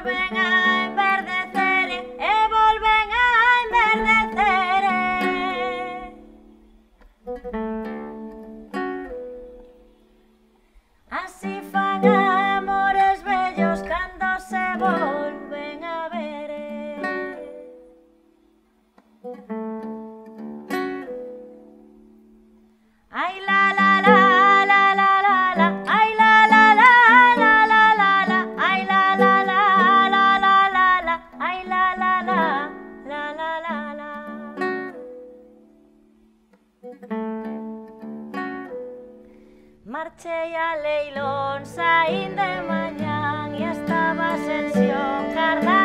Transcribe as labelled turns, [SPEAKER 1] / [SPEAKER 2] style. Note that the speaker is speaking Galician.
[SPEAKER 1] volven a enverdecer, volven a enverdecer. Así fan amores bellos cando se volven a ver. Ay la la la la la la la, ay la la la la la la la, ay la la la la la la la, ay la la la la la la la. Marchei a Leilón, saín de mañán e estaba Ascensión Carnal.